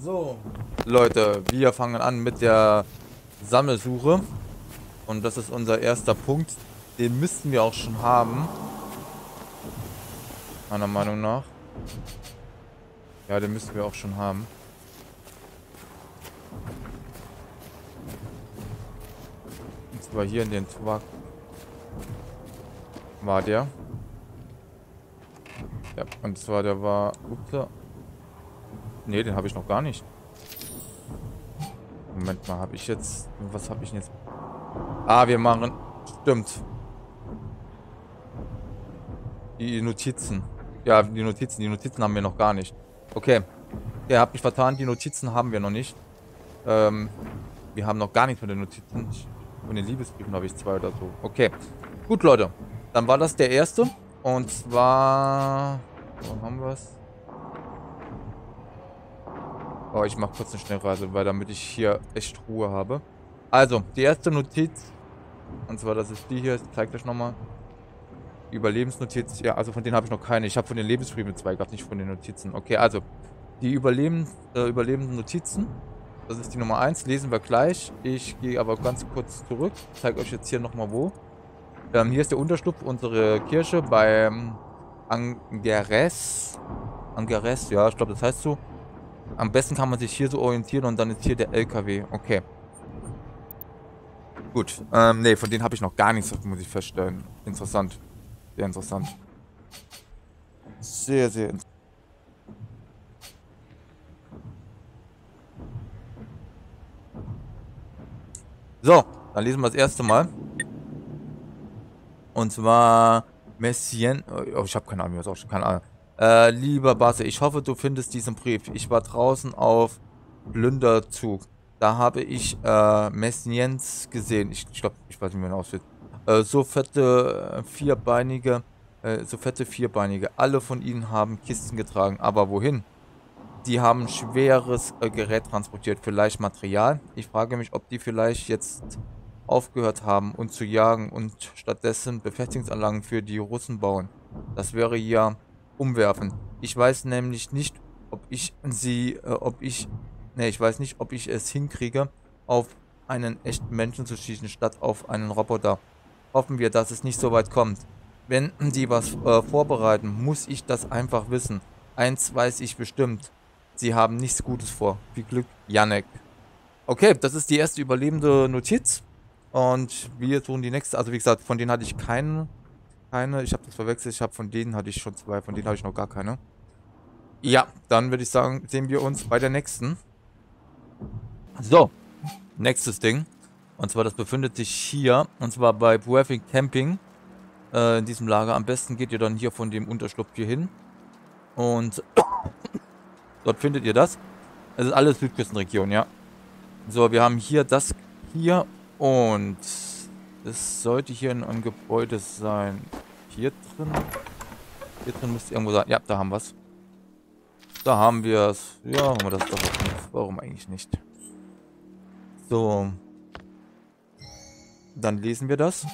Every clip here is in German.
So, Leute, wir fangen an mit der Sammelsuche. Und das ist unser erster Punkt. Den müssten wir auch schon haben. Meiner Meinung nach. Ja, den müssten wir auch schon haben. Und zwar hier in den Twak. War der. Ja, und zwar der war... Ups. Ne, den habe ich noch gar nicht. Moment mal, habe ich jetzt... Was habe ich denn jetzt... Ah, wir machen... Stimmt. Die Notizen. Ja, die Notizen. Die Notizen haben wir noch gar nicht. Okay. Ja, hab mich vertan. Die Notizen haben wir noch nicht. Wir haben noch gar nichts von den Notizen. Von den Liebesbriefen habe ich 2 oder so. Okay. Gut, Leute. Dann war das der erste. Und zwar... Wo haben wir es? Oh, ich mache kurz eine Schnellreise, weil damit ich hier echt Ruhe habe. Also, die erste Notiz. Und zwar, das ist die hier. Ich zeige euch nochmal. Überlebensnotiz. Ja, also von denen habe ich noch keine. Ich habe von den Lebensbriefen 2 gehabt, nicht von den Notizen. Okay, also. Die überlebenden Notizen. Das ist die Nummer 1. Lesen wir gleich. Ich gehe aber ganz kurz zurück. Ich zeige euch jetzt hier nochmal wo. Hier ist der Unterschlupf, unsere Kirche beim Angeres. Angeres, ja, ich glaube, das heißt so. Am besten kann man sich hier so orientieren und dann ist hier der LKW. Okay. Gut. Ne, von denen habe ich noch gar nichts, muss ich feststellen. Interessant. Sehr interessant. Sehr, sehr interessant. So, dann lesen wir das erste Mal. Und zwar Messien. Oh, ich habe keine Ahnung, was auch schon keine Ahnung. Lieber Basse, ich hoffe, du findest diesen Brief. Ich war draußen auf Plünderzug. Da habe ich Messiens gesehen. Ich glaube, ich weiß nicht, wie man aussieht. So fette vierbeinige. Alle von ihnen haben Kisten getragen. Aber wohin? Die haben schweres Gerät transportiert. Vielleicht Material. Ich frage mich, ob die vielleicht jetzt aufgehört haben, uns zu jagen und stattdessen Befestigungsanlagen für die Russen bauen. Das wäre ja umwerfend. Ich weiß nämlich nicht, ich weiß nicht, ob ich es hinkriege, auf einen echten Menschen zu schießen, statt auf einen Roboter. Hoffen wir, dass es nicht so weit kommt. Wenn die was vorbereiten, muss ich das einfach wissen. Eins weiß ich bestimmt. Sie haben nichts Gutes vor. Viel Glück, Janek. Okay, das ist die erste überlebende Notiz. Und wir suchen die nächste. Also wie gesagt, von denen hatte ich keine. Ich habe das verwechselt. Von denen hatte ich schon 2. Von denen habe ich noch gar keine. Ja, dann würde ich sagen, sehen wir uns bei der nächsten. So, nächstes Ding. Und zwar, das befindet sich hier. Und zwar bei Buefing Camping. In diesem Lager. Am besten geht ihr dann hier von dem Unterschlupf hier hin. Und dort findet ihr das. Es ist alles Südküstenregion, ja. So, wir haben hier das hier. Und es sollte hier in einem Gebäude sein. Hier drin? Hier drin müsste irgendwo sein. Ja, da haben wir es. Da haben wir es. Ja, haben wir das doch auch nicht. Warum eigentlich nicht? So. Dann lesen wir das.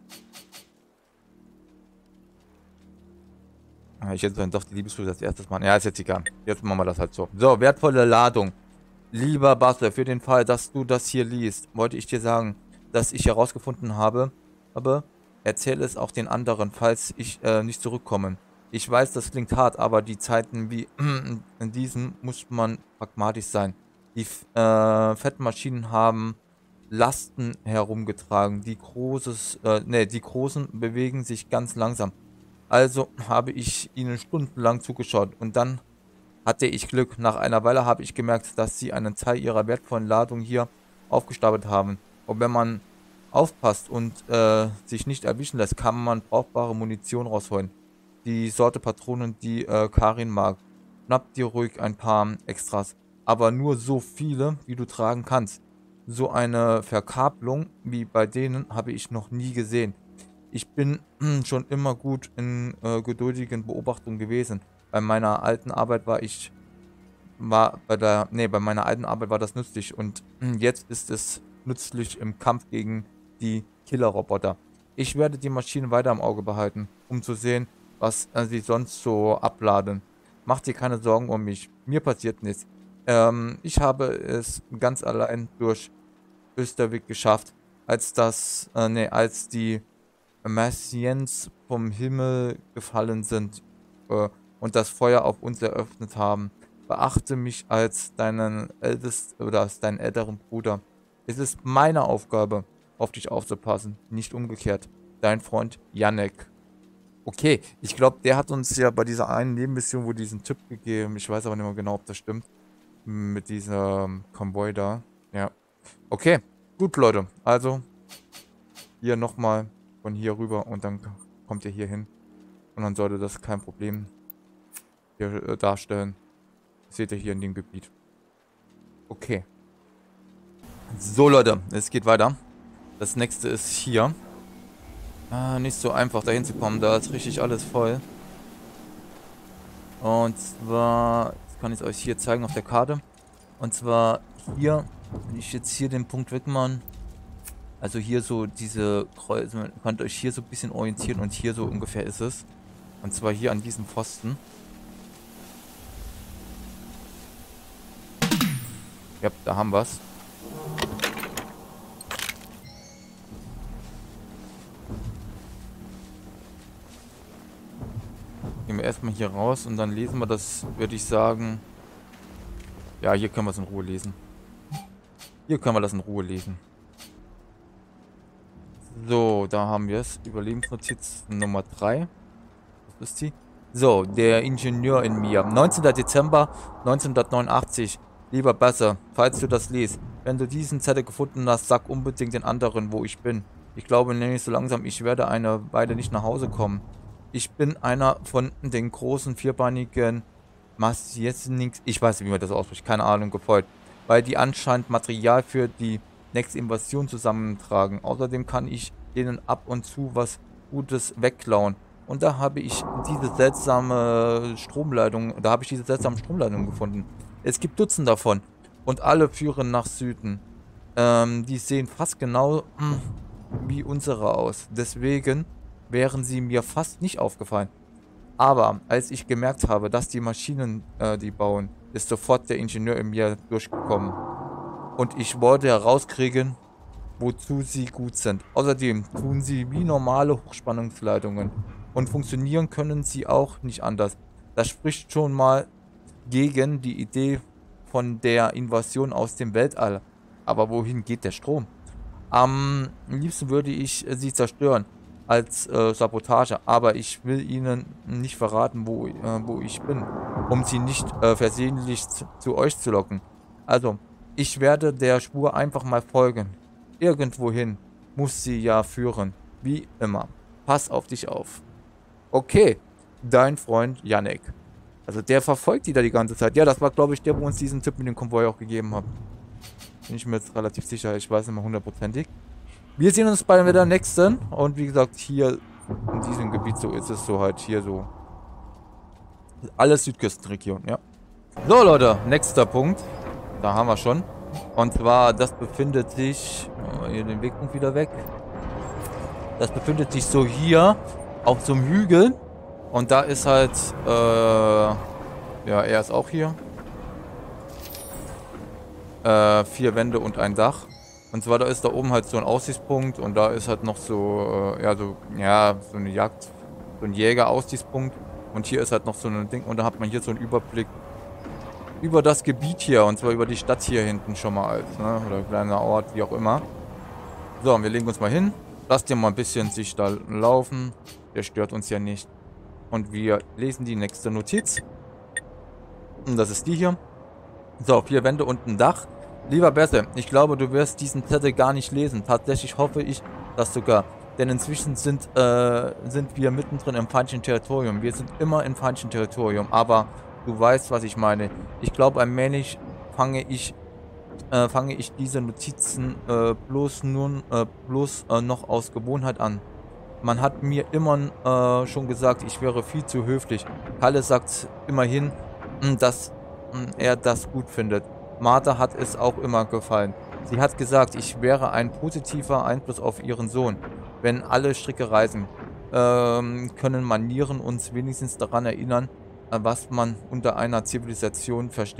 Ich hätte dann doch die Liebesbriefe als erstes machen. Ja, ist jetzt egal. Jetzt machen wir das halt so. So, wertvolle Ladung. Lieber Basler, für den Fall, dass du das hier liest, wollte ich dir sagen, dass ich herausgefunden habe, aber erzähle es auch den anderen, falls ich nicht zurückkomme. Ich weiß, das klingt hart, aber die Zeiten wie in diesen muss man pragmatisch sein. Die fetten Maschinen haben Lasten herumgetragen. Die Großen bewegen sich ganz langsam. Also habe ich ihnen stundenlang zugeschaut und dann hatte ich Glück. Nach einer Weile habe ich gemerkt, dass sie einen Teil ihrer wertvollen Ladung hier aufgestapelt haben. Und wenn man aufpasst und sich nicht erwischen lässt, kann man brauchbare Munition rausholen. Die Sorte Patronen, die Karin mag. Schnapp dir ruhig ein paar Extras. Aber nur so viele, wie du tragen kannst. So eine Verkabelung wie bei denen habe ich noch nie gesehen. Ich bin schon immer gut in geduldigen Beobachtungen gewesen. Bei meiner alten Arbeit bei meiner alten Arbeit war das nützlich und jetzt ist es nützlich im Kampf gegen die Killerroboter. Ich werde die Maschinen weiter im Auge behalten, um zu sehen, was sie sonst so abladen. Mach dir keine Sorgen um mich. Mir passiert nichts. Ich habe es ganz allein durch Österwig geschafft, als die Martians vom Himmel gefallen sind und das Feuer auf uns eröffnet haben. Beachte mich als deinen ältesten oder als deinen älteren Bruder. Es ist meine Aufgabe, auf dich aufzupassen, nicht umgekehrt. Dein Freund Yannick. Okay, ich glaube, der hat uns ja bei dieser einen Nebenmission wohl diesen Tipp gegeben. Ich weiß aber nicht mehr genau, ob das stimmt. Mit diesem Konvoi da. Ja. Okay, gut, Leute. Also, hier nochmal von hier rüber und dann kommt ihr hier hin. Und dann sollte das kein Problem hier darstellen. Das seht ihr hier in dem Gebiet. Okay. So, Leute, es geht weiter. Das nächste ist hier. Nicht so einfach dahin zu kommen, da ist richtig alles voll. Und zwar, das kann ich euch hier zeigen auf der Karte. Und zwar hier, wenn ich jetzt hier den Punkt wegmache, also hier so diese Kreuz, man könnt euch hier so ein bisschen orientieren und hier so ungefähr ist es. Und zwar hier an diesem Pfosten. Ja, da haben wir es. Gehen wir erstmal hier raus und dann lesen wir das, würde ich sagen. Ja, hier können wir es in Ruhe lesen. Hier können wir das in Ruhe lesen. So, da haben wir es. Überlebensnotiz Nummer 3. Was ist die? So, der Ingenieur in mir. 19. Dezember 1989. Lieber Besser, falls du das liest. Wenn du diesen Zettel gefunden hast, sag unbedingt den anderen, wo ich bin. Ich glaube nämlich so langsam, ich werde eine Weile nicht nach Hause kommen. Ich bin einer von den großen vierbeinigen Masjesnix. Ich weiß nicht, wie man das ausspricht. Keine Ahnung, gefolgt. Weil die anscheinend Material für die nächste Invasion zusammentragen. Außerdem kann ich denen ab und zu was Gutes wegklauen. Und da habe ich diese seltsame Stromleitung gefunden. Es gibt Dutzende davon. Und alle führen nach Süden. Die sehen fast genau wie unsere aus. Deswegen wären sie mir fast nicht aufgefallen. Aber als ich gemerkt habe, dass die Maschinen die bauen, ist sofort der Ingenieur in mir durchgekommen. Und ich wollte herauskriegen, wozu sie gut sind. Außerdem tun sie wie normale Hochspannungsleitungen. Und funktionieren können sie auch nicht anders. Das spricht schon mal gegen die Idee von der Invasion aus dem Weltall. Aber wohin geht der Strom? Am liebsten würde ich sie zerstören als Sabotage, aber ich will ihnen nicht verraten, wo ich bin, um sie nicht versehentlich zu euch zu locken. Also, ich werde der Spur einfach mal folgen. Irgendwohin muss sie ja führen. Wie immer. Pass auf dich auf. Okay, dein Freund Yannick. Also der verfolgt die da die ganze Zeit. Ja, das war, glaube ich, der, wo uns diesen Tipp mit dem Konvoi auch gegeben hat. Bin ich mir jetzt relativ sicher. Ich weiß nicht mehr hundertprozentig. Wir sehen uns bei der nächsten. Und wie gesagt, hier in diesem Gebiet so ist es so halt hier so. Alles Südküstenregion, ja. So, Leute, nächster Punkt. Da haben wir schon. Und zwar, das befindet sich... hier den Wegpunkt wieder weg. Das befindet sich so hier auf so einem Hügel. Und da ist halt... ja, er ist auch hier. 4 Wände und ein Dach. Und zwar, da ist da oben halt so ein Aussichtspunkt. Und da ist halt noch so... so eine Jagd... So ein Jäger-Aussichtspunkt. Und hier ist halt noch so ein Ding. Und da hat man hier so einen Überblick über das Gebiet hier. Und zwar über die Stadt hier hinten schon mal als, ne? Oder kleiner Ort, wie auch immer. So, und wir legen uns mal hin. Lasst ihr mal ein bisschen sich da laufen. Der stört uns ja nicht. Und wir lesen die nächste Notiz. Und das ist die hier. So, 4 Wände und ein Dach. Lieber Besse, ich glaube, du wirst diesen Zettel gar nicht lesen. Tatsächlich hoffe ich das sogar. Denn inzwischen sind wir mittendrin im feindlichen Territorium. Wir sind immer im feindlichen Territorium. Aber du weißt, was ich meine. Ich glaube, allmählich fange ich diese Notizen bloß noch aus Gewohnheit an. Man hat mir immer schon gesagt, ich wäre viel zu höflich. Kalle sagt immerhin, dass er das gut findet. Martha hat es auch immer gefallen. Sie hat gesagt, ich wäre ein positiver Einfluss auf ihren Sohn. Wenn alle Stricke reisen, können Manieren uns wenigstens daran erinnern, was man unter einer Zivilisation versteht.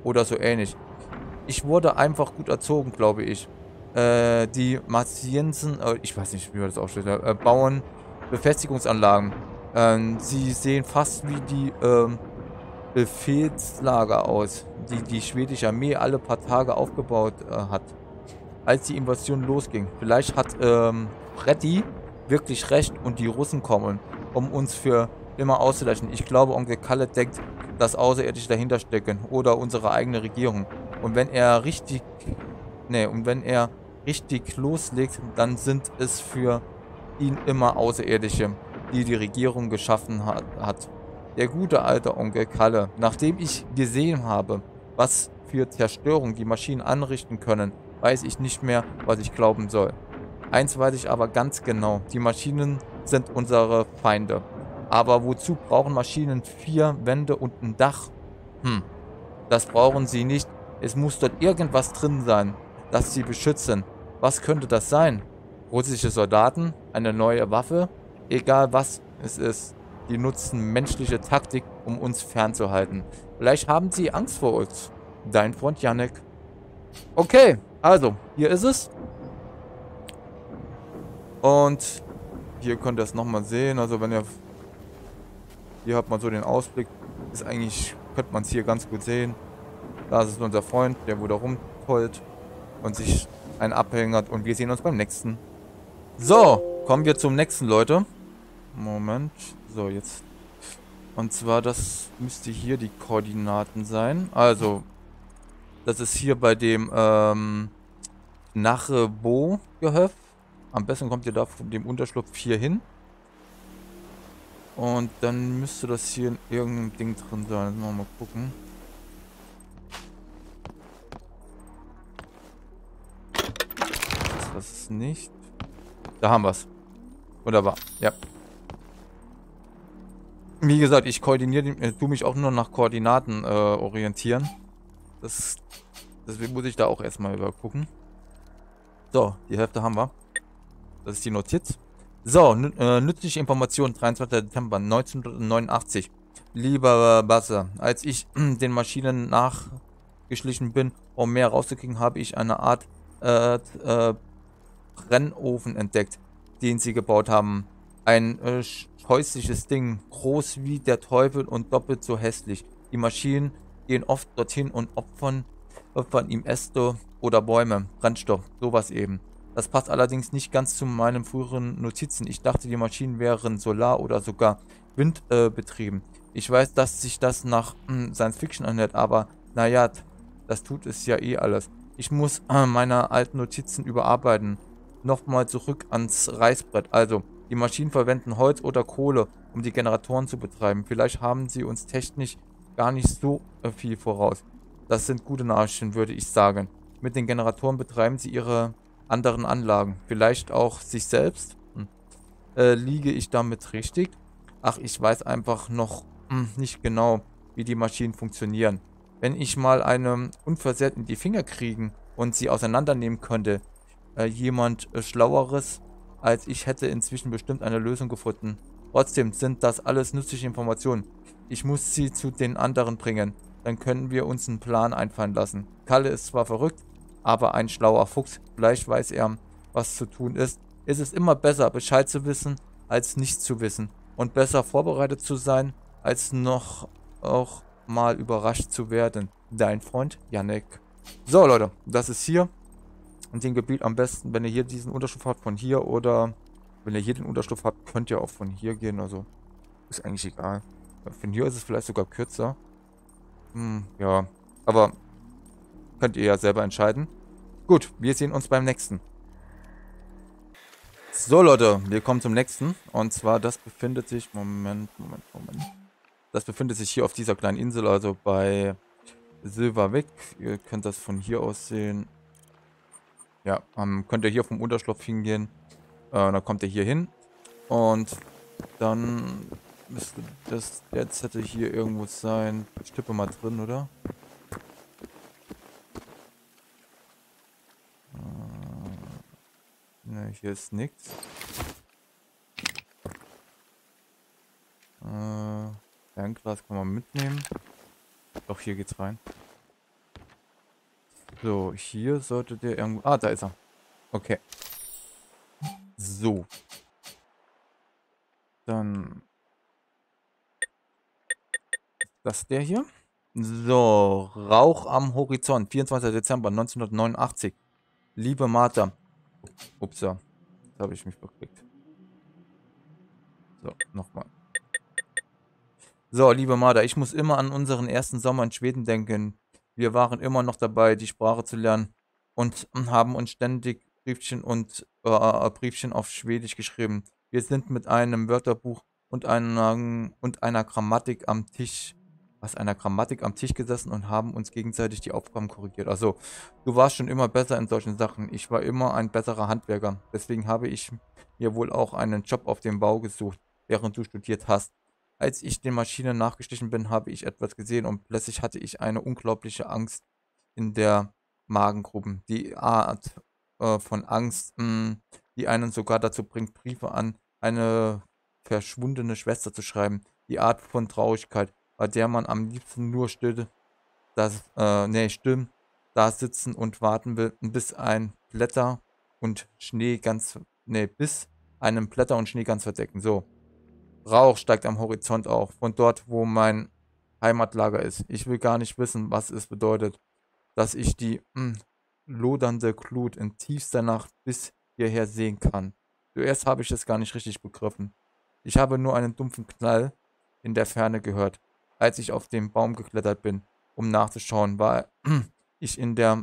oder so ähnlich. Ich wurde einfach gut erzogen, glaube ich. Die Martiensen, ich weiß nicht, wie man das aufstellt, bauen Befestigungsanlagen. Sie sehen fast wie die Befehlslager aus, die die schwedische Armee alle paar Tage aufgebaut hat, als die Invasion losging. Vielleicht hat Freddy wirklich recht und die Russen kommen, um uns für immer auszulöschen. Ich glaube, Onkel Kalle denkt, dass Außerirdische dahinter stecken oder unsere eigene Regierung. Und wenn er richtig, und wenn er richtig loslegt, dann sind es für ihn immer Außerirdische, die die Regierung geschaffen hat. Der gute alte Onkel Kalle, nachdem ich gesehen habe, was für Zerstörung die Maschinen anrichten können, weiß ich nicht mehr, was ich glauben soll. Eins weiß ich aber ganz genau, die Maschinen sind unsere Feinde. Aber wozu brauchen Maschinen 4 Wände und ein Dach? Das brauchen sie nicht. Es muss dort irgendwas drin sein, das sie beschützen. Was könnte das sein? Russische Soldaten? Eine neue Waffe? Egal was es ist. Die nutzen menschliche Taktik, um uns fernzuhalten. Vielleicht haben sie Angst vor uns. Dein Freund Janek. Okay, also, hier ist es. Und hier könnt ihr es nochmal sehen. Also wenn ihr... Hier hat man so den Ausblick. Ist eigentlich... Könnte man es hier ganz gut sehen. Da ist unser Freund, der wo da rumtollt und sich einen abhängert. Und wir sehen uns beim nächsten. So, kommen wir zum nächsten, Leute. Moment. So, jetzt. Und zwar, das müsste hier die Koordinaten sein. Also, das ist hier bei dem Nachebo-Gehöft. Am besten kommt ihr da von dem Unterschlupf hier hin. Und dann müsste das hier in irgendeinem Ding drin sein. Jetzt mal gucken. Das ist nicht. Da haben wir es. Wunderbar. Ja. Wie gesagt, ich koordiniere, tue mich auch nur nach Koordinaten orientieren. Deswegen muss ich da auch erstmal übergucken. So, die Hälfte haben wir. Das ist die Notiz. So, nützliche Information, 23. Dezember 1989. Lieber Basser, als ich den Maschinen nachgeschlichen bin, um mehr rauszukriegen, habe ich eine Art Brennofen entdeckt, den sie gebaut haben. Ein scheußliches Ding, groß wie der Teufel und doppelt so hässlich. Die Maschinen gehen oft dorthin und opfern ihm Äste oder Bäume, Brennstoff, sowas eben. Das passt allerdings nicht ganz zu meinen früheren Notizen. Ich dachte, die Maschinen wären solar- oder sogar windbetrieben. Ich weiß, dass sich das nach Science Fiction anhört, aber naja, das tut es ja eh alles. Ich muss meine alten Notizen überarbeiten. Nochmal zurück ans Reißbrett. Also, die Maschinen verwenden Holz oder Kohle, um die Generatoren zu betreiben. Vielleicht haben sie uns technisch gar nicht so viel voraus. Das sind gute Nachrichten, würde ich sagen. Mit den Generatoren betreiben sie ihre anderen Anlagen. Vielleicht auch sich selbst? Liege ich damit richtig? Ach, ich weiß einfach noch nicht genau, wie die Maschinen funktionieren. Wenn ich mal eine unversehrt in die Finger kriegen und sie auseinandernehmen könnte, jemand Schlaueres als ich hätte inzwischen bestimmt eine Lösung gefunden. Trotzdem sind das alles nützliche Informationen. Ich muss sie zu den anderen bringen. Dann können wir uns einen Plan einfallen lassen. Kalle ist zwar verrückt, aber ein schlauer Fuchs. Vielleicht weiß er, was zu tun ist. Es ist immer besser, Bescheid zu wissen, als nichts zu wissen. Und besser vorbereitet zu sein, als noch auch mal überrascht zu werden. Dein Freund, Janek. So, Leute, das ist hier. In dem Gebiet am besten, wenn ihr hier diesen Unterschlupf habt, von hier, oder wenn ihr hier den Unterschlupf habt, könnt ihr auch von hier gehen. Also, ist eigentlich egal. Von hier ist es vielleicht sogar kürzer. Ja, aber könnt ihr ja selber entscheiden. Gut, wir sehen uns beim nächsten. So, Leute, wir kommen zum nächsten. Und zwar, das befindet sich... Moment. Das befindet sich hier auf dieser kleinen Insel, also bei Silverwick. Ihr könnt das von hier aus sehen. Ja, könnt ihr hier vom Unterschlupf hingehen. Dann kommt ihr hier hin. Und dann müsste das jetzt hätte hier irgendwo sein. Ich tippe mal drin, oder? Ne, hier ist nichts. Fernglas kann man mitnehmen. Doch, hier geht's rein. So, hier sollte der irgendwo... Ah, da ist er. Okay. So. Dann... Das der hier. So, Rauch am Horizont. 24. Dezember 1989. Liebe Martha. Upsa. Da habe ich mich bekriegt. So, nochmal. So, liebe Martha, ich muss immer an unseren ersten Sommer in Schweden denken. Wir waren immer noch dabei, die Sprache zu lernen und haben uns ständig Briefchen auf Schwedisch geschrieben. Wir sind mit einem Wörterbuch und einer Grammatik am Tisch, einer Grammatik am Tisch gesessen und haben uns gegenseitig die Aufgaben korrigiert. Also, du warst schon immer besser in solchen Sachen. Ich war immer ein besserer Handwerker. Deswegen habe ich mir wohl auch einen Job auf dem Bau gesucht, während du studiert hast. Als ich den Maschinen nachgestichen bin, habe ich etwas gesehen und plötzlich hatte ich eine unglaubliche Angst in der Magengrube. Die Art von Angst, die einen sogar dazu bringt, Briefe an eine verschwundene Schwester zu schreiben. Die Art von Traurigkeit, bei der man am liebsten nur still da sitzen und warten will, bis einem Blätter und Schnee ganz verdecken. So. Rauch steigt am Horizont auf, von dort, wo mein Heimatlager ist. Ich will gar nicht wissen, was es bedeutet, dass ich die lodernde Glut in tiefster Nacht bis hierher sehen kann. Zuerst habe ich es gar nicht richtig begriffen. Ich habe nur einen dumpfen Knall in der Ferne gehört. Als ich auf den Baum geklettert bin, um nachzuschauen, war in der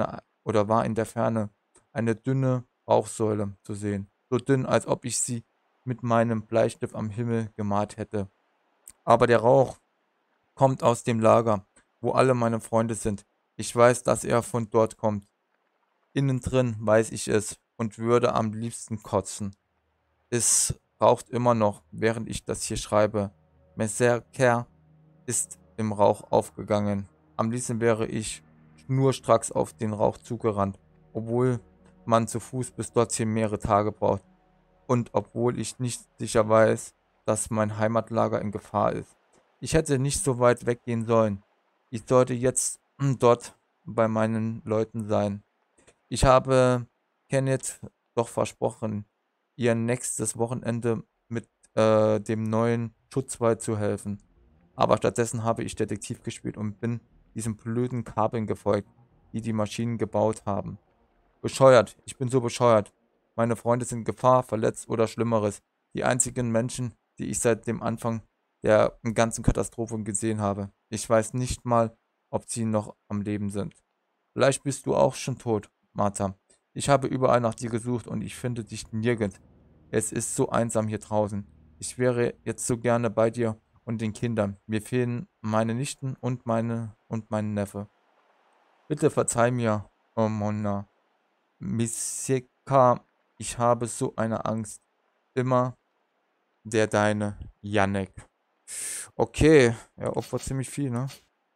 Ferne eine dünne Rauchsäule zu sehen. So dünn, als ob ich sie mit meinem Bleistift am Himmel gemalt hätte. Aber der Rauch kommt aus dem Lager, wo alle meine Freunde sind. Ich weiß, dass er von dort kommt. Innen drin weiß ich es und würde am liebsten kotzen. Es raucht immer noch, während ich das hier schreibe. Messerker ist im Rauch aufgegangen. Am liebsten wäre ich schnurstracks auf den Rauch zugerannt, obwohl man zu Fuß bis dorthin mehrere Tage braucht. Und obwohl ich nicht sicher weiß, dass mein Heimatlager in Gefahr ist. Ich hätte nicht so weit weggehen sollen. Ich sollte jetzt dort bei meinen Leuten sein. Ich habe Kenneth doch versprochen, ihr nächstes Wochenende mit dem neuen Schutzwall zu helfen. Aber stattdessen habe ich Detektiv gespielt und bin diesen blöden Kabeln gefolgt, die die Maschinen gebaut haben. Bescheuert, ich bin so bescheuert. Meine Freunde sind in Gefahr, verletzt oder Schlimmeres. Die einzigen Menschen, die ich seit dem Anfang der ganzen Katastrophe gesehen habe. Ich weiß nicht mal, ob sie noch am Leben sind. Vielleicht bist du auch schon tot, Martha. Ich habe überall nach dir gesucht und ich finde dich nirgends. Es ist so einsam hier draußen. Ich wäre jetzt so gerne bei dir und den Kindern. Mir fehlen meine Nichten und mein Neffe. Bitte verzeih mir, oh Monna. Miseka, ich habe so eine Angst. Immer der deine, Janek. Okay, er opfert ziemlich viel, ne?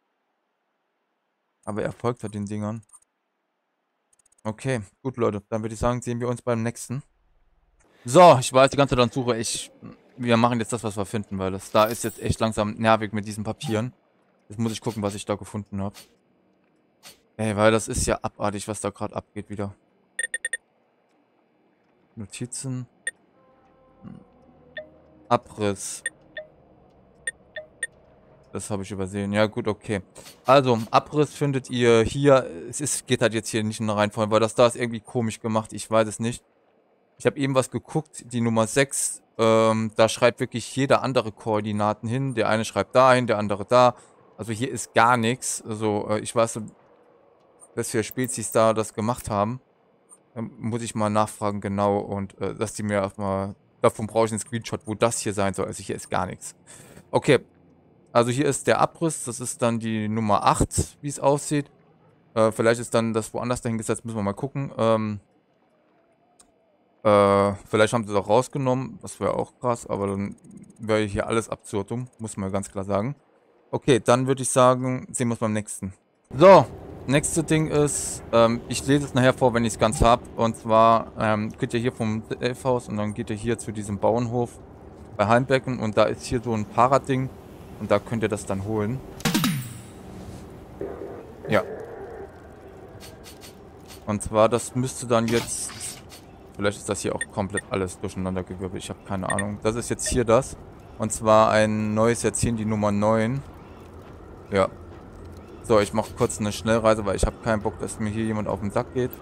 Aber er folgt halt den Dingern. Okay, gut, Leute. Dann würde ich sagen, sehen wir uns beim nächsten. So, ich weiß, die ganze Zeit an Suche. Wir machen jetzt das, was wir finden, weil das da ist jetzt echt langsam nervig mit diesen Papieren. Jetzt muss ich gucken, was ich da gefunden habe. Ey, weil das ist ja abartig, was da gerade abgeht wieder. Notizen. Abriss. Das habe ich übersehen. Ja, gut, okay. Also, Abriss findet ihr hier. Geht halt jetzt hier nicht in der Reihenfolge, weil das da ist irgendwie komisch gemacht. Ich weiß es nicht. Ich habe eben was geguckt. Die Nummer 6. Da schreibt wirklich jeder andere Koordinaten hin. Der eine schreibt dahin, der andere da. Also hier ist gar nichts. Also, ich weiß nicht, was für Spezies da das gemacht haben. Muss ich mal nachfragen, genau. Und dass die mir erstmal. Davon brauche ich einen Screenshot, wo das hier sein soll. Also hier ist gar nichts. Okay. Also hier ist der Abriss, das ist dann die Nummer 8, wie es aussieht. Vielleicht ist dann das woanders dahingesetzt, müssen wir mal gucken. Vielleicht haben sie es auch rausgenommen, das wäre auch krass, aber dann wäre hier alles absurdum, muss man ganz klar sagen. Okay, dann würde ich sagen, sehen wir uns beim nächsten. So, nächste Ding ist, ich lese es nachher vor, wenn ich es ganz habe. Und zwar geht ihr hier vom Elfhaus und dann geht ihr hier zu diesem Bauernhof bei Heimbecken und da ist hier so ein Paradding. Und da könnt ihr das dann holen. Ja. Und zwar, das müsste dann jetzt... Vielleicht ist das hier auch komplett alles durcheinandergewirbelt. Ich habe keine Ahnung. Das ist jetzt hier das. Und zwar ein neues Jahrzehnt, die Nummer 9. Ja. So, ich mache kurz eine Schnellreise, weil ich habe keinen Bock, dass mir hier jemand auf den Sack geht.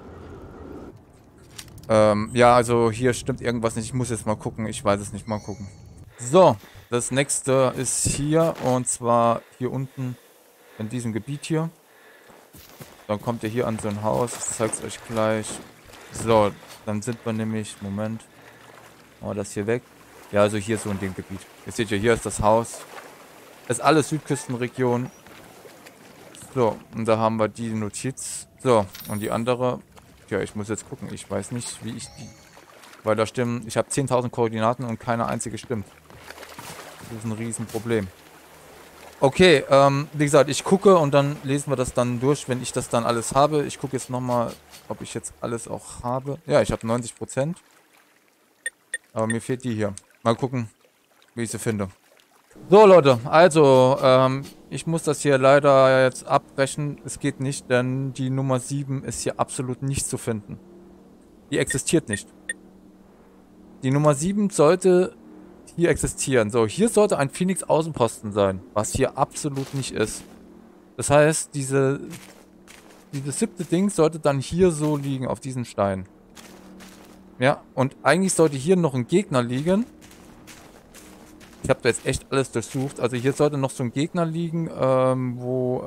Ja, also hier stimmt irgendwas nicht. Ich muss jetzt mal gucken. Ich weiß es nicht. Mal gucken. So, das nächste ist hier. Und zwar hier unten in diesem Gebiet hier. Dann kommt ihr hier an so ein Haus. Ich zeige es euch gleich. So, dann sind wir nämlich... Moment. Machen wir das hier weg. Ja, also hier so in dem Gebiet. Ihr seht ja, hier ist das Haus. Das ist alles Südküstenregion. So, und da haben wir die Notiz. So, und die andere... Ja, ich muss jetzt gucken. Ich weiß nicht, wie ich die... Weil da stimmen... Ich habe 10.000 Koordinaten und keine einzige stimmt. Das ist ein Riesenproblem. Okay, wie gesagt, ich gucke und dann lesen wir das dann durch, wenn ich das dann alles habe. Ich gucke jetzt nochmal, ob ich jetzt alles auch habe. Ja, ich habe 90%. Aber mir fehlt die hier. Mal gucken, wie ich sie finde. So, Leute, also, ich muss das hier leider jetzt abbrechen. Es geht nicht, denn die Nummer 7 ist hier absolut nicht zu finden. Die existiert nicht. Die Nummer 7 sollte hier existieren. So, hier sollte ein Phoenix-Außenposten sein, was hier absolut nicht ist. Das heißt, dieses 7. Ding sollte dann hier so liegen, auf diesen Stein. Ja, und eigentlich sollte hier noch ein Gegner liegen. Ich habe da jetzt echt alles durchsucht. Also hier sollte noch so ein Gegner liegen, wo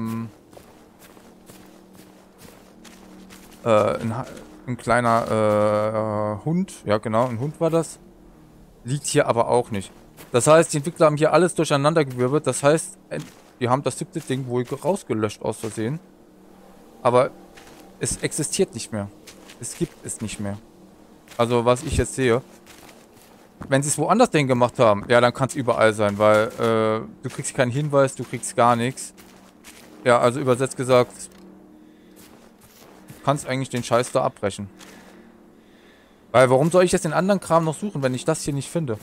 ein kleiner Hund, ja genau, ein Hund war das, liegt hier aber auch nicht. Das heißt, die Entwickler haben hier alles durcheinandergewirbelt. Das heißt, die haben das 7. Ding wohl rausgelöscht aus Versehen. Aber es existiert nicht mehr. Es gibt es nicht mehr. Also was ich jetzt sehe. Wenn sie es woanders denn gemacht haben, ja, dann kann es überall sein, weil du kriegst keinen Hinweis, du kriegst gar nichts. Ja, also übersetzt gesagt, du kannst eigentlich den Scheiß da abbrechen. Weil warum soll ich jetzt den anderen Kram noch suchen, wenn ich das hier nicht finde?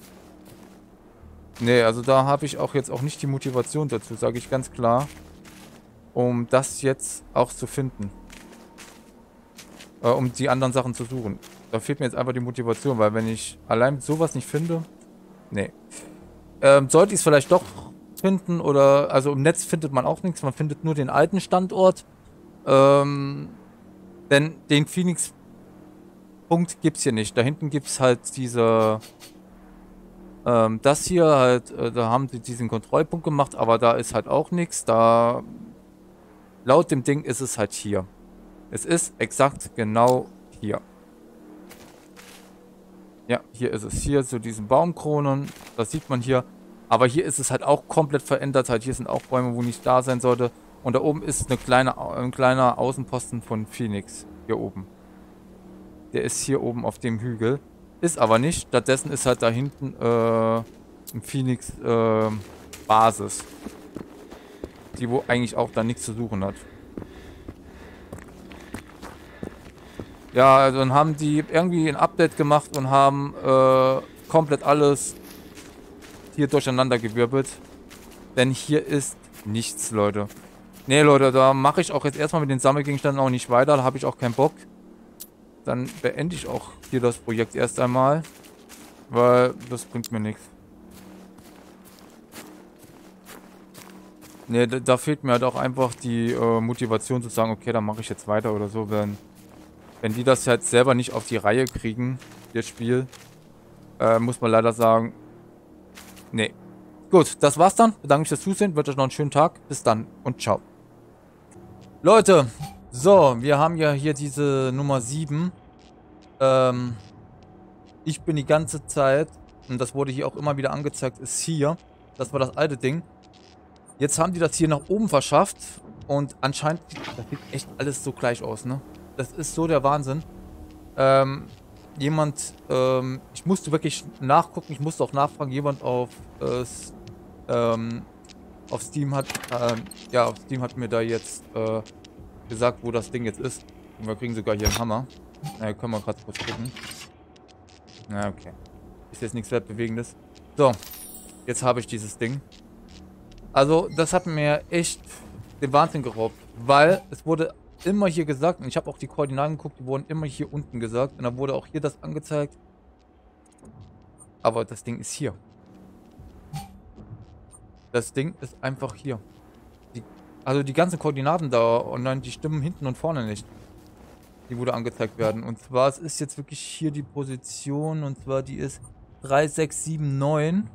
Nee, also da habe ich auch jetzt auch nicht die Motivation dazu, sage ich ganz klar. Um das jetzt auch zu finden. Um die anderen Sachen zu suchen. Da fehlt mir jetzt einfach die Motivation, weil wenn ich allein sowas nicht finde... Nee. Sollte ich es vielleicht doch finden oder... Also im Netz findet man auch nichts, man findet nur den alten Standort. Denn den Phoenix-Punkt gibt es hier nicht. Da hinten gibt es halt diese... das hier halt, da haben sie diesen Kontrollpunkt gemacht, aber da ist halt auch nichts. Da... Laut dem Ding ist es halt hier. Es ist exakt genau hier. Ja, hier ist es. Hier zu diesen Baumkronen. Das sieht man hier. Aber hier ist es halt auch komplett verändert. Halt hier sind auch Bäume, wo nicht da sein sollte. Und da oben ist ein kleiner Außenposten von Phoenix. Hier oben. Der ist hier oben auf dem Hügel. Ist aber nicht. Stattdessen ist halt da hinten ein Phoenix Basis. Die wo eigentlich auch da nichts zu suchen hat. Ja, also dann haben die irgendwie ein Update gemacht und haben komplett alles hier durcheinander gewirbelt. Denn hier ist nichts, Leute. Nee, Leute, da mache ich auch jetzt erstmal mit den Sammelgegenständen auch nicht weiter. Da habe ich auch keinen Bock. Dann beende ich auch hier das Projekt erst einmal. Weil das bringt mir nichts. Nee, da fehlt mir halt auch einfach die Motivation zu sagen, okay, dann mache ich jetzt weiter oder so, wenn die das halt selber nicht auf die Reihe kriegen, das Spiel, muss man leider sagen, nee. Gut, das war's dann. Bedanke mich fürs Zusehen, wünsche euch noch einen schönen Tag. Bis dann und ciao. Leute, so, wir haben ja hier diese Nummer 7. Ich bin die ganze Zeit, und das wurde hier auch immer wieder angezeigt, ist hier. Das war das alte Ding. Jetzt haben die das hier nach oben verschafft und anscheinend, das sieht echt alles so gleich aus, ne? Das ist so der Wahnsinn. Ich musste wirklich nachgucken, ich musste auch nachfragen, jemand auf Steam hat, auf Steam hat mir da jetzt gesagt, wo das Ding jetzt ist. Und wir kriegen sogar hier einen Hammer. Können wir gerade kurz gucken. Na, okay. Ist jetzt nichts Weltbewegendes. So, jetzt habe ich dieses Ding. Also, das hat mir echt den Wahnsinn geraubt, weil es wurde immer hier gesagt. Und ich habe auch die Koordinaten geguckt, die wurden immer hier unten gesagt. Und dann wurde auch hier das angezeigt. Aber das Ding ist hier. Das Ding ist einfach hier. Also die ganzen Koordinaten da und dann die stimmen hinten und vorne nicht. Die wurde angezeigt werden. Und zwar, es ist jetzt wirklich hier die Position. Und zwar, die ist 3679.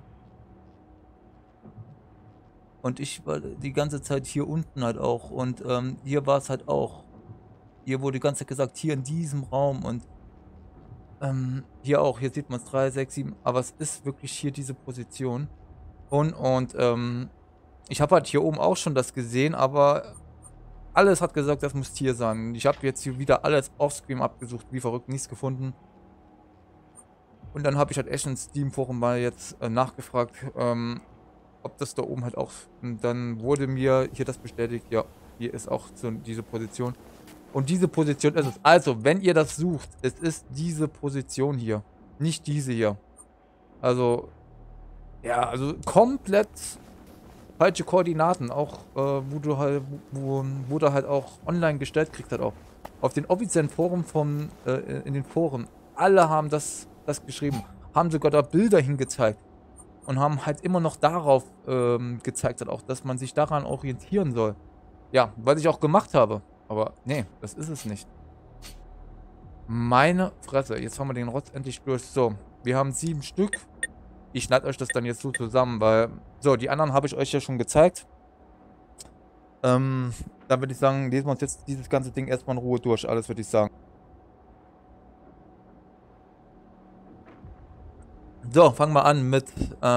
Und ich war die ganze Zeit hier unten halt auch. Und hier war es halt auch. Hier wurde die ganze Zeit gesagt, hier in diesem Raum. Und hier auch. Hier sieht man es 367. Aber es ist wirklich hier diese Position. Und ich habe halt hier oben auch schon das gesehen, aber alles hat gesagt, das muss hier sein. Ich habe jetzt hier wieder alles offscreen abgesucht, wie verrückt, nichts gefunden. Und dann habe ich halt echt in Steam-Forum mal jetzt nachgefragt, ob das da oben halt auch... Und dann wurde mir hier das bestätigt, ja, hier ist auch so diese Position. Und diese Position ist es. Also, wenn ihr das sucht, es ist diese Position hier. Nicht diese hier. Also, ja, also komplett falsche Koordinaten. Auch, wo du halt, wurde halt auch online gestellt kriegt halt auch. Auf den offiziellen Foren in den Foren. Alle haben das geschrieben. Haben sogar da Bilder hingezeigt. Und haben halt immer noch darauf gezeigt hat auch, dass man sich daran orientieren soll. Ja, was ich auch gemacht habe. Aber nee, das ist es nicht. Meine Fresse. Jetzt haben wir den Rotz endlich durch. So, wir haben 7 Stück. Ich schneide euch das dann jetzt so zusammen, weil... So, die anderen habe ich euch ja schon gezeigt. Dann würde ich sagen, lesen wir uns jetzt dieses ganze Ding erstmal in Ruhe durch. Alles würde ich sagen. So, fangen wir an mit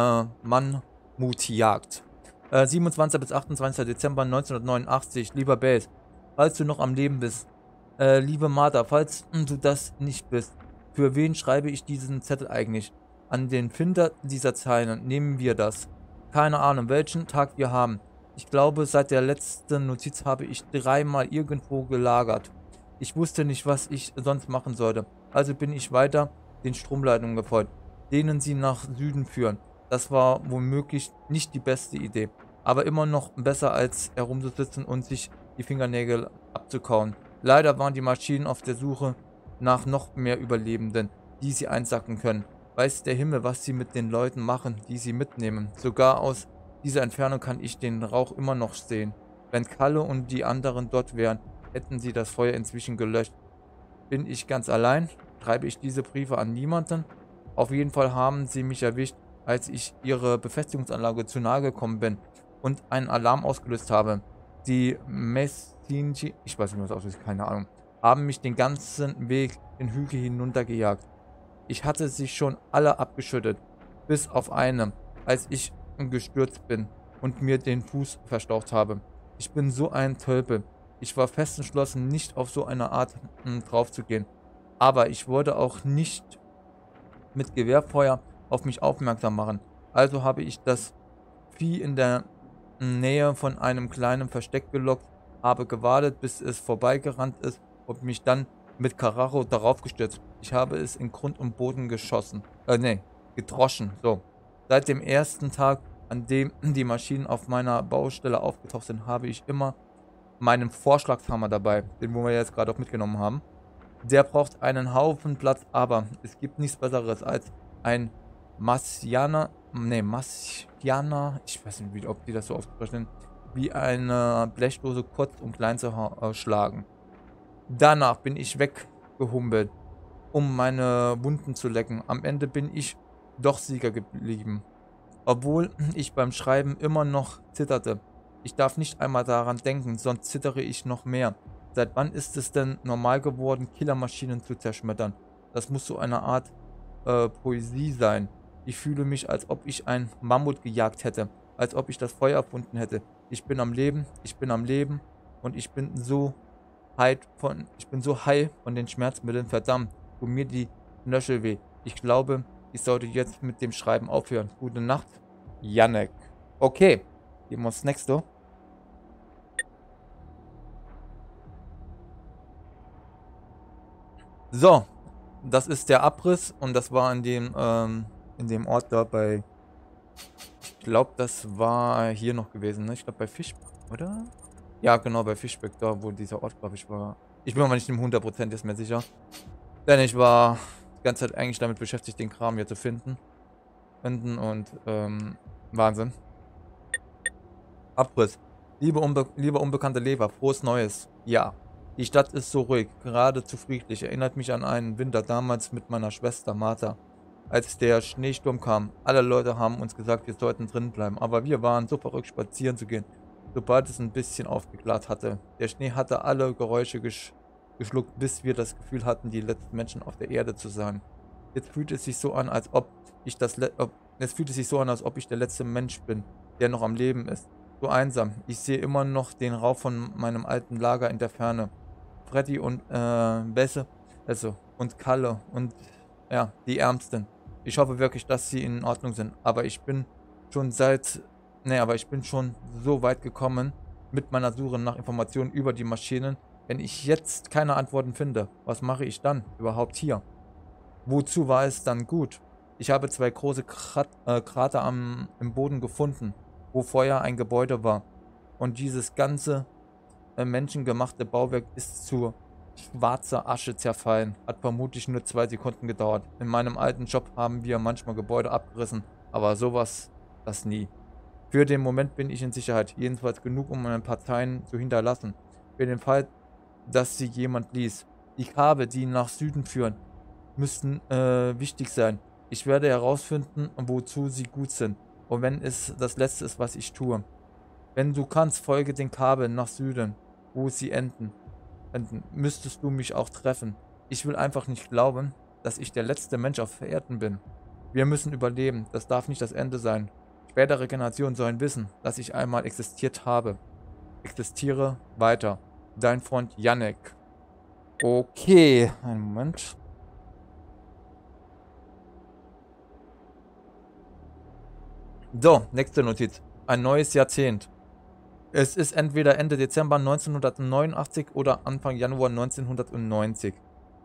Mammutjagd. 27. bis 28. Dezember 1989. Lieber Base, falls du noch am Leben bist. Liebe Martha, falls du das nicht bist. Für wen schreibe ich diesen Zettel eigentlich? An den Finder dieser Zeilen nehmen wir das. Keine Ahnung, welchen Tag wir haben. Ich glaube, seit der letzten Notiz habe ich 3-mal irgendwo gelagert. Ich wusste nicht, was ich sonst machen sollte. Also bin ich weiter den Stromleitungen gefolgt, denen sie nach Süden führen. Das war womöglich nicht die beste Idee, aber immer noch besser als herumzusitzen und sich die Fingernägel abzukauen. Leider waren die Maschinen auf der Suche nach noch mehr Überlebenden, die sie einsacken können. Weiß der Himmel, was sie mit den Leuten machen, die sie mitnehmen. Sogar aus dieser Entfernung kann ich den Rauch immer noch sehen. Wenn Kalle und die anderen dort wären, hätten sie das Feuer inzwischen gelöscht. Bin ich ganz allein? Schreibe ich diese Briefe an niemanden? Auf jeden Fall haben sie mich erwischt, als ich ihre Befestigungsanlage zu nahe gekommen bin und einen Alarm ausgelöst habe. Die Messinji, ich weiß nicht, was das aussieht, keine Ahnung, haben mich den ganzen Weg den Hügel hinuntergejagt. Ich hatte sie schon alle abgeschüttet, bis auf eine, als ich gestürzt bin und mir den Fuß verstaucht habe. Ich bin so ein Tölpel. Ich war fest entschlossen, nicht auf so eine Art drauf zu gehen. Aber ich wollte auch nicht mit Gewehrfeuer auf mich aufmerksam machen. Also habe ich das Vieh in der Nähe von einem kleinen Versteck gelockt, habe gewartet, bis es vorbeigerannt ist und mich dann mit Karacho darauf gestürzt. Ich habe es in Grund und Boden geschossen. Gedroschen. So. Seit dem ersten Tag, an dem die Maschinen auf meiner Baustelle aufgetaucht sind, habe ich immer meinen Vorschlagshammer dabei, den wir jetzt gerade auch mitgenommen haben. Der braucht einen Haufen Platz, aber es gibt nichts Besseres als ein Marsianer, ich weiß nicht, ob die das so aussprechen, wie eine Blechdose kurz und klein zu schlagen. Danach bin ich weggehumpelt, um meine Wunden zu lecken. Am Ende bin ich doch Sieger geblieben, obwohl ich beim Schreiben immer noch zitterte. Ich darf nicht einmal daran denken, sonst zittere ich noch mehr. Seit wann ist es denn normal geworden, Killermaschinen zu zerschmettern? Das muss so eine Art Poesie sein. Ich fühle mich, als ob ich ein Mammut gejagt hätte, als ob ich das Feuer erfunden hätte. Ich bin am Leben und ich bin so high von den Schmerzmitteln, verdammt, tut mir die Knöchel weh. Ich glaube, ich sollte jetzt mit dem Schreiben aufhören. Gute Nacht, Janek. Okay, gehen wir uns nächste. So, das ist der Abriss und das war in dem Ort da bei, ich glaube, das war hier noch gewesen, ne? Ich glaube bei Fisch, oder? Ja, genau, bei Fischbeck, da wo dieser Ort, glaube ich, war. Ich bin mir nicht im 100% jetzt mehr sicher. Denn ich war die ganze Zeit eigentlich damit beschäftigt, den Kram hier zu finden und, Wahnsinn. Abriss. Lieber unbekannte Leber, frohes Neues. Ja. Die Stadt ist so ruhig, geradezu friedlich. Erinnert mich an einen Winter damals mit meiner Schwester Martha. Als der Schneesturm kam. Alle Leute haben uns gesagt, wir sollten drin bleiben. Aber wir waren so verrückt, spazieren zu gehen. Sobald es ein bisschen aufgeklärt hatte. Der Schnee hatte alle Geräusche geschluckt, bis wir das Gefühl hatten, die letzten Menschen auf der Erde zu sein. Jetzt fühlt es sich so an, als ob ich es fühlt es sich so an, als ob ich der letzte Mensch bin, der noch am Leben ist. So einsam. Ich sehe immer noch den Rauch von meinem alten Lager in der Ferne. Freddy und Besse, also und Kalle und ja, die Ärmsten. Ich hoffe wirklich, dass sie in Ordnung sind. Schon seit, aber ich bin schon so weit gekommen mit meiner Suche nach Informationen über die Maschinen. Wenn ich jetzt keine Antworten finde, was mache ich dann überhaupt hier? Wozu war es dann gut? Ich habe zwei große Krater im Boden gefunden, wo vorher ein Gebäude war. Und dieses ganze menschengemachte Bauwerk ist zu schwarzer Asche zerfallen. Hat vermutlich nur 2 Sekunden gedauert. In meinem alten Job haben wir manchmal Gebäude abgerissen, aber sowas, das nie. Für den Moment bin ich in Sicherheit, jedenfalls genug, um meine Parteien zu hinterlassen. Für den Fall, dass sie jemand ließ. Die Kabel, die nach Süden führen, müssten wichtig sein. Ich werde herausfinden, wozu sie gut sind. Und wenn es das Letzte ist, was ich tue. Wenn du kannst, folge den Kabeln nach Süden, wo sie enden. Müsstest du mich auch treffen. Ich will einfach nicht glauben, dass ich der letzte Mensch auf Erden bin. Wir müssen überleben. Das darf nicht das Ende sein. Spätere Generationen sollen wissen, dass ich einmal existiert habe. Existiere weiter. Dein Freund Yannick. Okay, einen Moment. So, nächste Notiz. Ein neues Jahrzehnt. Es ist entweder Ende Dezember 1989 oder Anfang Januar 1990.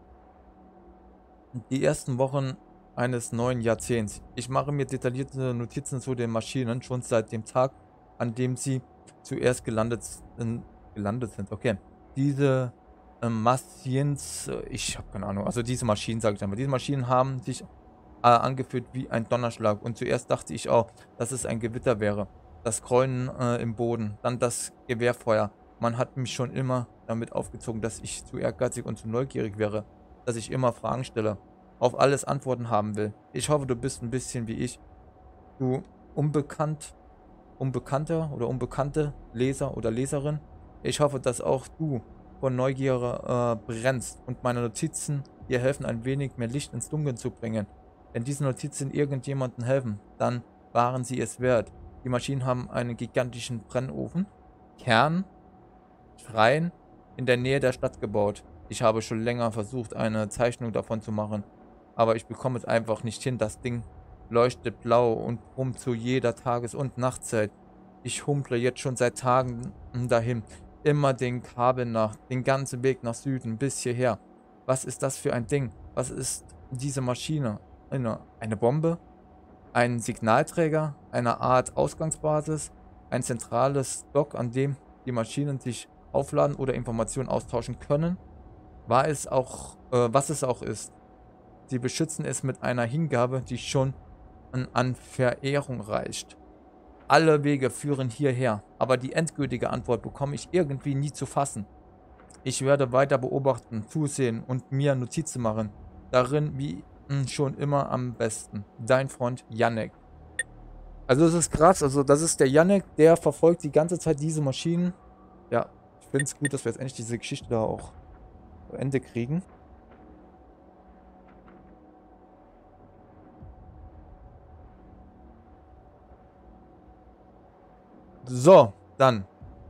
Die ersten Wochen eines neuen Jahrzehnts. Ich mache mir detaillierte Notizen zu den Maschinen schon seit dem Tag, an dem sie zuerst gelandet sind. Okay. Diese Machines, ich habe keine Ahnung, also diese Maschinen, sage ich einmal. Diese Maschinen haben sich angefühlt wie ein Donnerschlag. Und zuerst dachte ich auch, dass es ein Gewitter wäre. Das Grollen im Boden, dann das Gewehrfeuer. Man hat mich schon immer damit aufgezogen, dass ich zu ehrgeizig und zu neugierig wäre, dass ich immer Fragen stelle, auf alles Antworten haben will. Ich hoffe, du bist ein bisschen wie ich. Du Unbekannter oder unbekannte Leser oder Leserin. Ich hoffe, dass auch du von Neugier brennst und meine Notizen dir helfen, ein wenig mehr Licht ins Dunkeln zu bringen. Wenn diese Notizen irgendjemandem helfen, dann waren sie es wert. Die Maschinen haben einen gigantischen Brennofen, Kern, Schrein in der Nähe der Stadt gebaut. Ich habe schon länger versucht, eine Zeichnung davon zu machen, aber ich bekomme es einfach nicht hin. Das Ding leuchtet blau und brummt zu jeder Tages- und Nachtzeit. Ich humple jetzt schon seit Tagen dahin, immer den Kabel nach, den ganzen Weg nach Süden bis hierher. Was ist das für ein Ding? Was ist diese Maschine? Eine Bombe? Ein Signalträger? Eine Art Ausgangsbasis? Ein zentrales Dock, an dem die Maschinen sich aufladen oder Informationen austauschen können? Was es auch ist. Sie beschützen es mit einer Hingabe, die schon an Verehrung reicht. Alle Wege führen hierher, aber die endgültige Antwort bekomme ich irgendwie nie zu fassen. Ich werde weiter beobachten, zusehen und mir Notizen machen. Darin wie schon immer am besten. Dein Freund Yannick. Also das ist krass, also das ist der Yannick, der verfolgt die ganze Zeit diese Maschinen. Ja, ich finde es gut, dass wir jetzt endlich diese Geschichte da auch zu Ende kriegen. So, dann.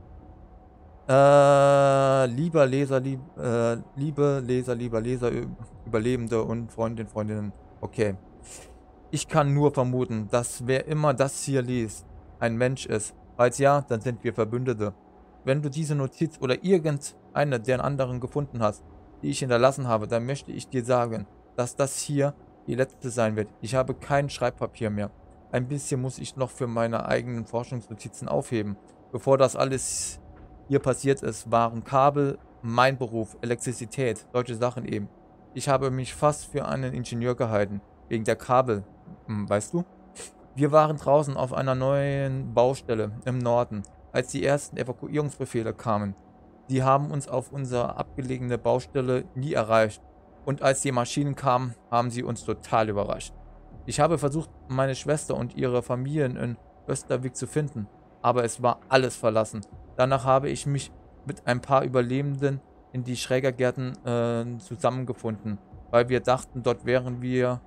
Lieber Leser, liebe Leser, lieber Leser, Überlebende und Freundinnen. Okay. Ich kann nur vermuten, dass wer immer das hier liest, ein Mensch ist. Falls ja, dann sind wir Verbündete. Wenn du diese Notiz oder irgendeine der anderen gefunden hast, die ich hinterlassen habe, dann möchte ich dir sagen, dass das hier die letzte sein wird. Ich habe kein Schreibpapier mehr. Ein bisschen muss ich noch für meine eigenen Forschungsnotizen aufheben, bevor das alles hier passiert ist, waren Kabel, mein Beruf, Elektrizität, solche Sachen eben. Ich habe mich fast für einen Ingenieur gehalten, wegen der Kabel, weißt du? Wir waren draußen auf einer neuen Baustelle im Norden, als die ersten Evakuierungsbefehle kamen. Die haben uns auf unsere abgelegene Baustelle nie erreicht. Und als die Maschinen kamen, haben sie uns total überrascht. Ich habe versucht, meine Schwester und ihre Familien in Österwijk zu finden, aber es war alles verlassen. Danach habe ich mich mit ein paar Überlebenden in die Schrägergärten zusammengefunden, weil wir dachten, dort wären wir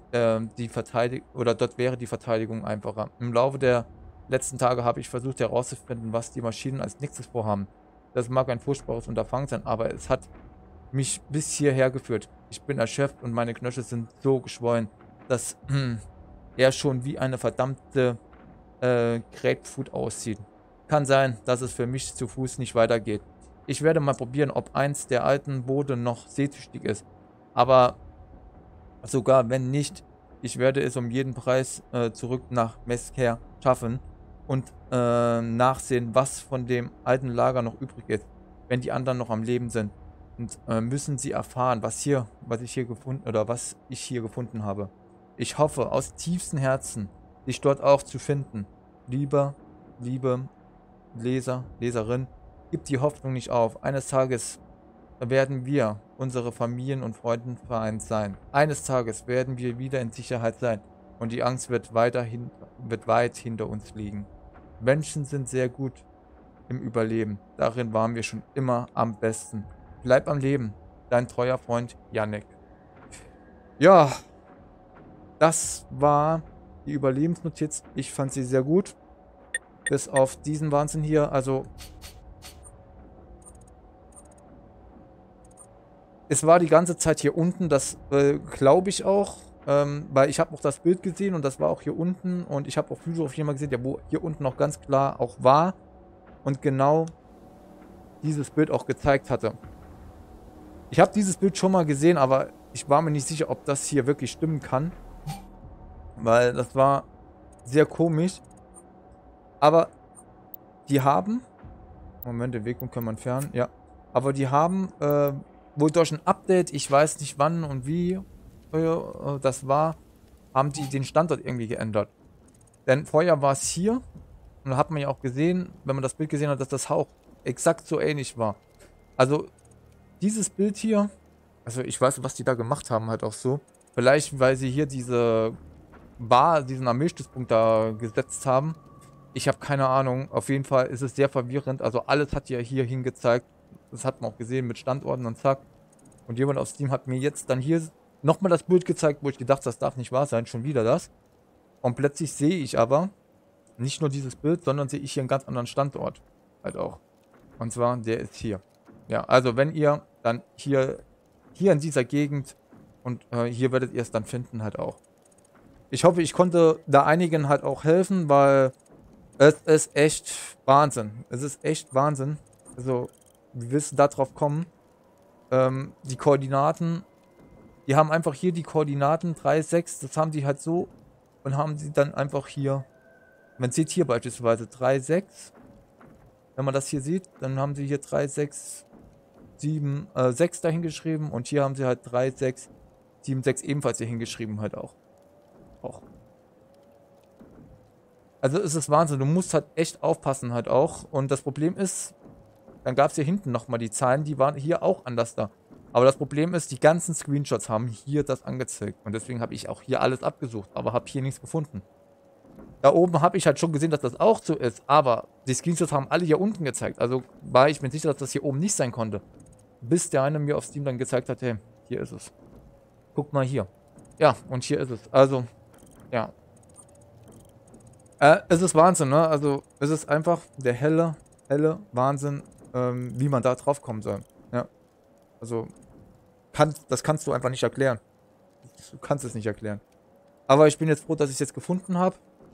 dort wäre die Verteidigung einfacher. Im Laufe der letzten Tage habe ich versucht herauszufinden, was die Maschinen als nächstes vorhaben. Das mag ein furchtbares Unterfangen sein, aber es hat mich bis hierher geführt. Ich bin erschöpft und meine Knöchel sind so geschwollen, dass er schon wie eine verdammte Grapefruit aussieht. Kann sein, dass es für mich zu Fuß nicht weitergeht. Ich werde mal probieren, ob eins der alten Boote noch seetüchtig ist. Aber sogar wenn nicht, ich werde es um jeden Preis zurück nach Mesquer schaffen und nachsehen, was von dem alten Lager noch übrig ist, wenn die anderen noch am Leben sind. Und müssen sie erfahren, was ich hier gefunden habe. Ich hoffe aus tiefstem Herzen, dich dort auch zu finden. Liebe Leser, Leserin, gib die Hoffnung nicht auf. Eines Tages werden wir unsere Familien und Freunden vereint sein. Eines Tages werden wir wieder in Sicherheit sein und die Angst wird weit hinter uns liegen. Menschen sind sehr gut im Überleben. Darin waren wir schon immer am besten. Bleib am Leben. Dein treuer Freund Yannick. Ja, das war die Überlebensnotiz. Ich fand sie sehr gut. Bis auf diesen Wahnsinn hier. Also es war die ganze Zeit hier unten, das glaube ich auch, weil ich habe auch das Bild gesehen und das war auch hier unten und ich habe auch Video auf jeden Fall gesehen, der wo hier unten noch ganz klar auch war und genau dieses Bild auch gezeigt hatte. Ich habe dieses Bild schon mal gesehen, aber ich war mir nicht sicher, ob das hier wirklich stimmen kann, weil das war sehr komisch. Aber die haben, Moment, den Weg können wir entfernen, ja, aber die haben wohl durch ein Update, ich weiß nicht wann und wie das war, haben die den Standort irgendwie geändert. Denn vorher war es hier und da hat man ja auch gesehen, wenn man das Bild gesehen hat, dass das auch exakt so ähnlich war. Also dieses Bild hier, also ich weiß nicht, was die da gemacht haben, halt auch so. Vielleicht, weil sie hier diesen Armeestützpunkt da gesetzt haben. Ich habe keine Ahnung. Auf jeden Fall ist es sehr verwirrend. Also alles hat ja hier hingezeigt. Das hat man auch gesehen mit Standorten und zack. Und jemand auf Steam hat mir jetzt dann hier nochmal das Bild gezeigt, wo ich gedacht habe, das darf nicht wahr sein. Schon wieder das. Und plötzlich sehe ich aber nicht nur dieses Bild, sondern sehe ich hier einen ganz anderen Standort. Halt auch. Und zwar, der ist hier. Ja, also wenn ihr dann hier in dieser Gegend und hier werdet ihr es dann finden halt auch. Ich hoffe, ich konnte da einigen halt auch helfen, weil es ist echt Wahnsinn. Es ist echt Wahnsinn. Also, wie willst du da drauf kommen? Die Koordinaten, die haben einfach hier die Koordinaten 3, 6, das haben die halt so und haben sie dann einfach hier, man sieht hier beispielsweise 3, 6, wenn man das hier sieht, dann haben sie hier 3, 6, 7, 6 dahin geschrieben und hier haben sie halt 3, 6, 7, 6 ebenfalls hier hingeschrieben halt auch. Also es ist Wahnsinn, du musst halt echt aufpassen halt auch und das Problem ist, dann gab es hier hinten nochmal die Zahlen, die waren hier auch anders da. Aber das Problem ist, die ganzen Screenshots haben hier das angezeigt. Und deswegen habe ich auch hier alles abgesucht, aber habe hier nichts gefunden. Da oben habe ich halt schon gesehen, dass das auch so ist, aber die Screenshots haben alle hier unten gezeigt. Also war ich mir sicher, dass das hier oben nicht sein konnte. Bis der eine mir auf Steam dann gezeigt hat, hey, hier ist es. Guck mal hier. Ja, und hier ist es. Also, ja. Es ist Wahnsinn, ne? Also, es ist einfach der helle Wahnsinn, wie man da drauf kommen soll. Ja. Also, das kannst du einfach nicht erklären. Du kannst es nicht erklären. Aber ich bin jetzt froh, dass ich es jetzt gefunden habe.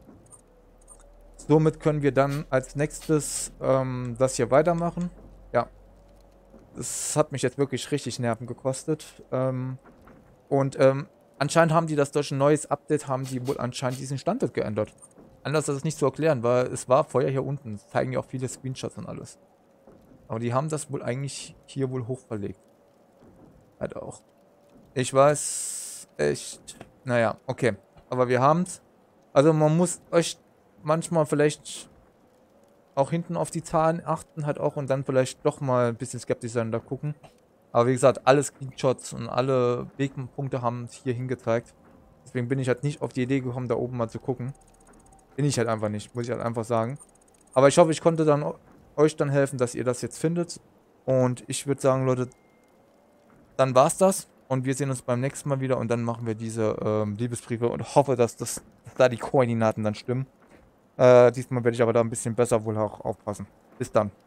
Somit können wir dann als nächstes das hier weitermachen. Ja. Das hat mich jetzt wirklich richtig Nerven gekostet. Anscheinend haben die das durch ein neues Update, haben die wohl anscheinend diesen Standort geändert. Anders ist es nicht zu erklären, weil es war vorher hier unten. Das zeigen ja auch viele Screenshots und alles. Aber die haben das wohl eigentlich hier wohl hochverlegt. Halt auch. Ich weiß echt. Naja, okay. Aber wir haben's. Also man muss euch manchmal vielleicht auch hinten auf die Zahlen achten halt auch und dann vielleicht doch mal ein bisschen skeptisch sein und da gucken. Aber wie gesagt, alle Screenshots und alle Wegpunkte haben es hier hingezeigt. Deswegen bin ich halt nicht auf die Idee gekommen, da oben mal zu gucken. Bin ich halt einfach nicht, muss ich halt einfach sagen. Aber ich hoffe, ich konnte dann euch dann helfen, dass ihr das jetzt findet. Und ich würde sagen, Leute, dann war's das. Und wir sehen uns beim nächsten Mal wieder und dann machen wir diese Liebesbriefe und hoffe, dass da die Koordinaten dann stimmen. Diesmal werde ich aber da ein bisschen besser wohl auch aufpassen. Bis dann.